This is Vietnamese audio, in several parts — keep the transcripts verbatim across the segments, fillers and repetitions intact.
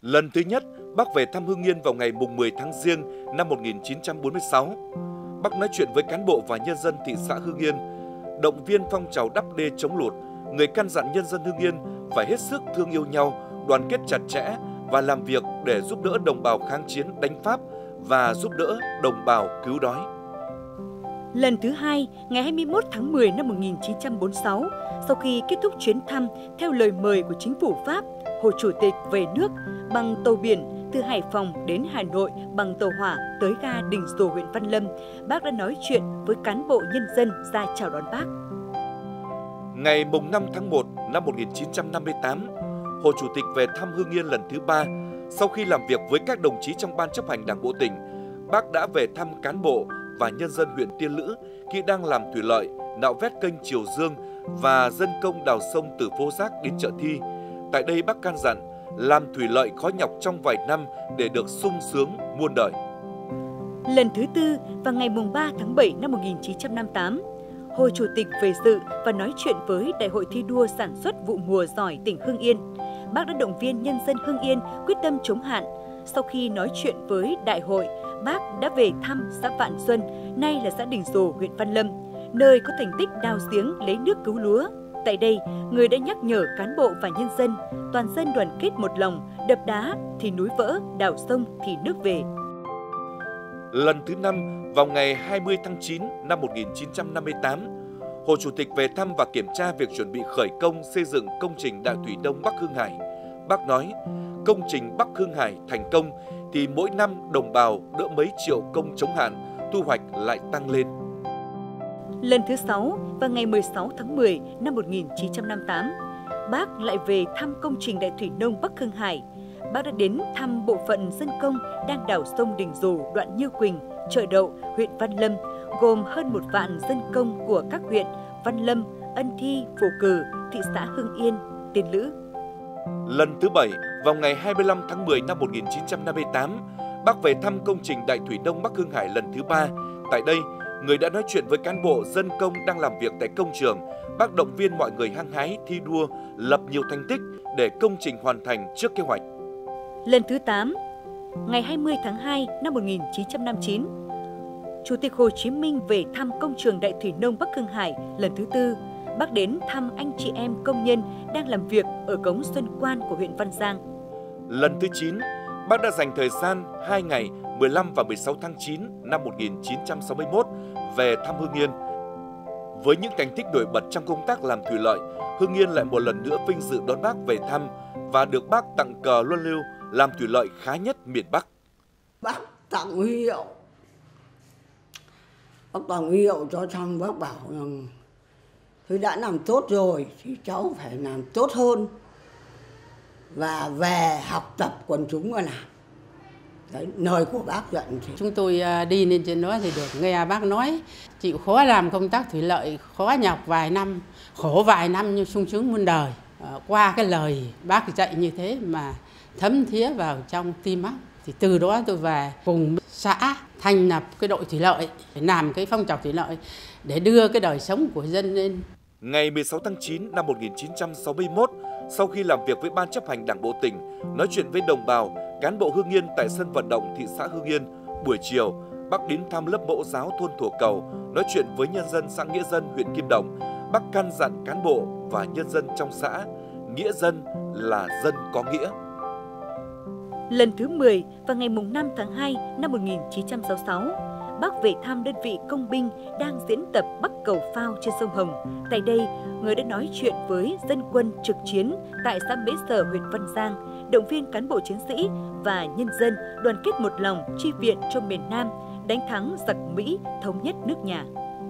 Lần thứ nhất, Bác về thăm Hưng Yên vào ngày mười tháng Giêng năm một nghìn chín trăm bốn mươi sáu. Bác nói chuyện với cán bộ và nhân dân thị xã Hưng Yên, động viên phong trào đắp đê chống lụt. Người căn dặn nhân dân Hưng Yên phải hết sức thương yêu nhau, đoàn kết chặt chẽ và làm việc để giúp đỡ đồng bào kháng chiến đánh Pháp và giúp đỡ đồng bào cứu đói. Lần thứ hai, ngày hai mươi mốt tháng mười năm một nghìn chín trăm bốn mươi sáu, sau khi kết thúc chuyến thăm theo lời mời của chính phủ Pháp, Hồ Chủ tịch về nước bằng tàu biển từ Hải Phòng đến Hà Nội bằng tàu hỏa tới ga Đình Sồ, huyện Văn Lâm, Bác đã nói chuyện với cán bộ nhân dân ra chào đón Bác. Ngày năm tháng một năm một nghìn chín trăm năm mươi tám, Hồ Chủ tịch về thăm Hưng Yên lần thứ ba. Sau khi làm việc với các đồng chí trong Ban chấp hành Đảng bộ tỉnh, Bác đã về thăm cán bộ và nhân dân huyện Tiên Lữ khi đang làm thủy lợi, nạo vét kênh Triều Dương và dân công đào sông từ Phố Rác đến chợ Thi. Tại đây Bác căn dặn làm thủy lợi khó nhọc trong vài năm để được sung sướng muôn đời. Lần thứ tư, vào ngày ba tháng bảy năm một nghìn chín trăm năm mươi tám, Hồ Chủ tịch về dự và nói chuyện với Đại hội thi đua sản xuất vụ mùa giỏi tỉnh Hưng Yên. Bác đã động viên nhân dân Hưng Yên quyết tâm chống hạn. Sau khi nói chuyện với đại hội, Bác đã về thăm xã Vạn Xuân, nay là xã Đình Sồ, huyện Văn Lâm, nơi có thành tích đào giếng lấy nước cứu lúa. Tại đây, người đã nhắc nhở cán bộ và nhân dân, toàn dân đoàn kết một lòng, đập đá thì núi vỡ, đào sông thì nước về. Lần thứ năm, vào ngày hai mươi tháng chín năm một nghìn chín trăm năm mươi tám, Hồ Chủ tịch về thăm và kiểm tra việc chuẩn bị khởi công xây dựng công trình Đại thủy Nông Bắc Hưng Hải. Bác nói, công trình Bắc Hưng Hải thành công thì mỗi năm đồng bào đỡ mấy triệu công chống hạn, thu hoạch lại tăng lên. Lần thứ sáu, vào ngày mười sáu tháng mười năm một nghìn chín trăm năm mươi tám, Bác lại về thăm công trình Đại thủy Nông Bắc Hưng Hải. Bác đã đến thăm bộ phận dân công đang đào sông Đình Sồ, đoạn Như Quỳnh, Chợ Đậu, huyện Văn Lâm, gồm hơn một vạn dân công của các huyện Văn Lâm, Ân Thi, Phổ Cử, thị xã Hưng Yên, Tiên Lữ. Lần thứ bảy, vào ngày hai mươi lăm tháng mười năm một nghìn chín trăm năm mươi tám, Bác về thăm công trình Đại thủy Nông Bắc Hưng Hải lần thứ ba. Tại đây, người đã nói chuyện với cán bộ dân công đang làm việc tại công trường. Bác động viên mọi người hăng hái thi đua, lập nhiều thành tích để công trình hoàn thành trước kế hoạch. Lần thứ tám, ngày hai mươi tháng hai năm một nghìn chín trăm năm mươi chín, Chủ tịch Hồ Chí Minh về thăm công trường Đại thủy Nông Bắc Hưng Hải lần thứ tư. Bác đến thăm anh chị em công nhân đang làm việc ở cống Xuân Quan của huyện Văn Giang. Lần thứ chín, Bác đã dành thời gian hai ngày mười lăm và mười sáu tháng chín năm một nghìn chín trăm sáu mươi mốt về thăm Hưng Yên. Với những thành tích nổi bật trong công tác làm thủy lợi, Hưng Yên lại một lần nữa vinh dự đón Bác về thăm và được Bác tặng cờ luân lưu làm thủy lợi khá nhất miền Bắc. Bác tặng huy hiệu, Bác tặng huy hiệu cho xong, Bác bảo rằng tôi đã làm tốt rồi thì cháu phải làm tốt hơn và về học tập quần chúng mà làm. Đấy, lời của Bác dặn. Chúng tôi đi lên trên đó thì được nghe Bác nói chịu khó làm công tác thủy lợi, khó nhọc vài năm, khổ vài năm nhưng sung sướng muôn đời. Qua cái lời Bác dạy như thế mà thấm thía vào trong tim Bác, thì từ đó tôi về cùng xã thành lập cái đội thủy lợi, để làm cái phong trào thủy lợi để đưa cái đời sống của dân lên. Ngày mười sáu tháng chín năm một nghìn chín trăm sáu mươi mốt, sau khi làm việc với Ban chấp hành Đảng bộ tỉnh, nói chuyện với đồng bào, cán bộ Hưng Yên tại sân vận động thị xã Hưng Yên, buổi chiều, Bác đến thăm lớp mẫu giáo thôn Thổ Cầu, nói chuyện với nhân dân xã Nghĩa Dân, huyện Kim Động. Bác căn dặn cán bộ và nhân dân trong xã, nghĩa dân là dân có nghĩa. Lần thứ mười, vào ngày năm tháng hai năm một nghìn chín trăm sáu mươi sáu, Bác về thăm đơn vị công binh đang diễn tập bắc cầu phao trên sông Hồng. Tại đây, người đã nói chuyện với dân quân trực chiến tại xã Mễ Sở, huyện Văn Giang, động viên cán bộ chiến sĩ và nhân dân đoàn kết một lòng chi viện cho miền Nam, đánh thắng giặc Mỹ, thống nhất nước nhà.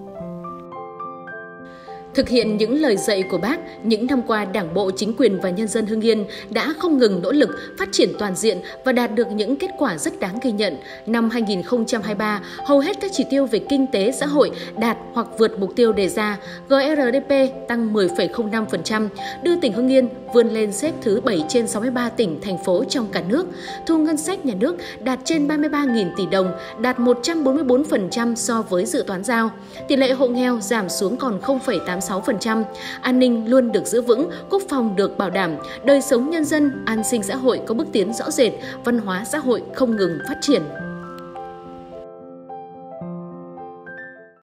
Thực hiện những lời dạy của Bác, những năm qua Đảng bộ, chính quyền và nhân dân Hưng Yên đã không ngừng nỗ lực phát triển toàn diện và đạt được những kết quả rất đáng ghi nhận. Năm hai nghìn không trăm hai mươi ba, hầu hết các chỉ tiêu về kinh tế xã hội đạt hoặc vượt mục tiêu đề ra, giê rờ đê pê tăng mười phẩy không năm phần trăm, đưa tỉnh Hưng Yên vươn lên xếp thứ bảy trên sáu mươi ba tỉnh, thành phố trong cả nước. Thu ngân sách nhà nước đạt trên ba mươi ba nghìn tỷ đồng, đạt một trăm bốn mươi tư phần trăm so với dự toán giao. Tỷ lệ hộ nghèo giảm xuống còn không phẩy tám sáu phần trăm, an ninh luôn được giữ vững, quốc phòng được bảo đảm, đời sống nhân dân, an sinh xã hội có bước tiến rõ rệt, văn hóa xã hội không ngừng phát triển.